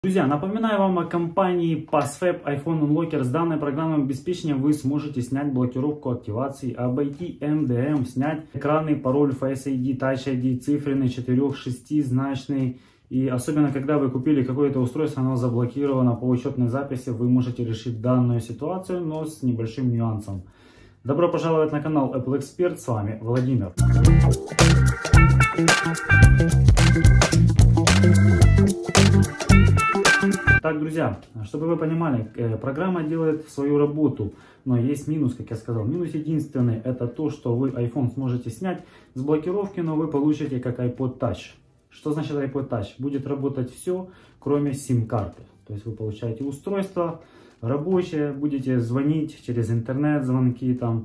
Друзья, напоминаю вам о компании PassFab iPhone Unlocker. С данной программным обеспечением вы сможете снять блокировку активации, обойти MDM, снять экранный пароль Face ID, Touch ID, цифренный, 4-6-значный. И особенно, когда вы купили какое-то устройство, оно заблокировано по учетной записи, вы можете решить данную ситуацию, но с небольшим нюансом. Добро пожаловать на канал Apple Expert, с вами Владимир. Так, друзья, чтобы вы понимали, программа делает свою работу, но есть минус, как я сказал. Минус единственный, это то, что вы iPhone сможете снять с блокировки, но вы получите как iPod Touch. Что значит iPod Touch? Будет работать все, кроме сим-карты. То есть вы получаете устройство рабочее, будете звонить через интернет, звонки там,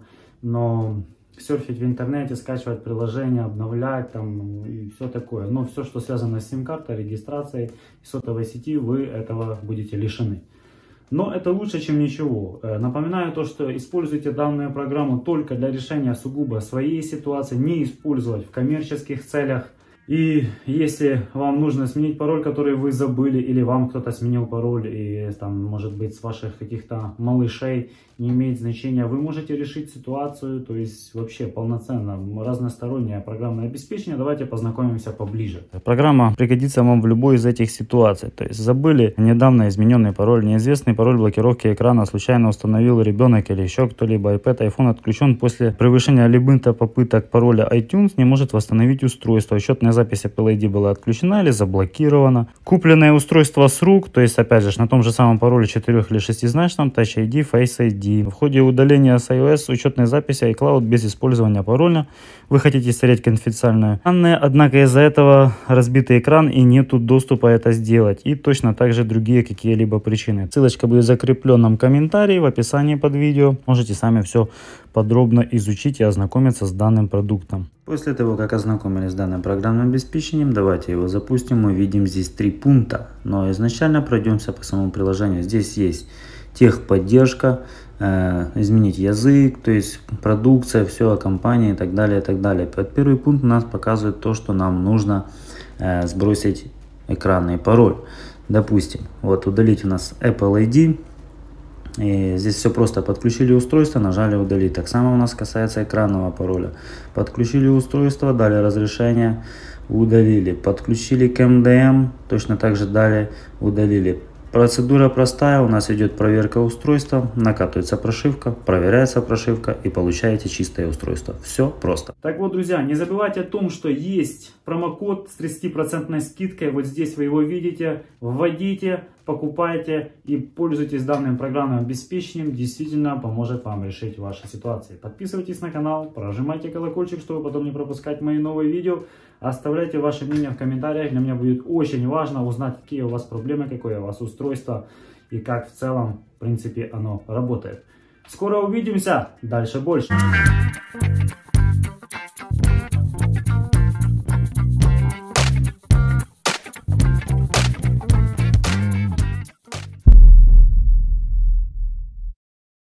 но серфить в интернете, скачивать приложения, обновлять там и все такое. Но все, что связано с сим-картой, регистрацией сотовой сети, вы этого будете лишены. Но это лучше, чем ничего. Напоминаю то, что используйте данную программу только для решения сугубо своей ситуации, не использовать в коммерческих целях. И если вам нужно сменить пароль, который вы забыли, или вам кто-то сменил пароль, и там, может быть, с ваших каких-то малышей, не имеет значения, вы можете решить ситуацию, то есть вообще полноценно, разностороннее программное обеспечение. Давайте познакомимся поближе. Программа пригодится вам в любой из этих ситуаций. То есть забыли недавно измененный пароль, неизвестный пароль блокировки экрана случайно установил ребенок или еще кто-либо, iPad, iPhone отключен после превышения лимита попыток пароля iTunes, не может восстановить устройство. Учетная запись Apple ID была отключена или заблокирована. Купленное устройство с рук, то есть опять же на том же самом пароле 4 или 6-значном, Touch ID, Face ID. В ходе удаления с iOS учетной записи iCloud без использования пароля вы хотите стереть конфиденциальные данные, однако из-за этого разбитый экран и нету доступа это сделать. И точно так же другие какие-либо причины. Ссылочка будет в закрепленном комментарии в описании под видео. Можете сами все подробно изучить и ознакомиться с данным продуктом. После того, как ознакомились с данным программным обеспечением, давайте его запустим. Мы видим здесь 3 пункта, но изначально пройдемся по самому приложению. Здесь есть техподдержка, изменить язык, то есть продукция, все о компании и так далее, и так далее. Первый пункт у нас показывает то, что нам нужно сбросить экранный пароль. Допустим, вот удалить у нас Apple ID. И здесь все просто. Подключили устройство, нажали удалить. Так само у нас касается экранного пароля. Подключили устройство, дали разрешение, удалили. Подключили к MDM, точно так же дали, удалили. Процедура простая, у нас идет проверка устройства, накатывается прошивка, проверяется прошивка и получаете чистое устройство. Все просто. Так вот, друзья, не забывайте о том, что есть промокод с 30% скидкой. Вот здесь вы его видите. Вводите, покупайте и пользуйтесь данным программным обеспечением. Действительно поможет вам решить ваши ситуации. Подписывайтесь на канал, прожимайте колокольчик, чтобы потом не пропускать мои новые видео. Оставляйте ваше мнение в комментариях. Для меня будет очень важно узнать, какие у вас проблемы, какое у вас устройство и как в целом, в принципе, оно работает. Скоро увидимся. Дальше больше.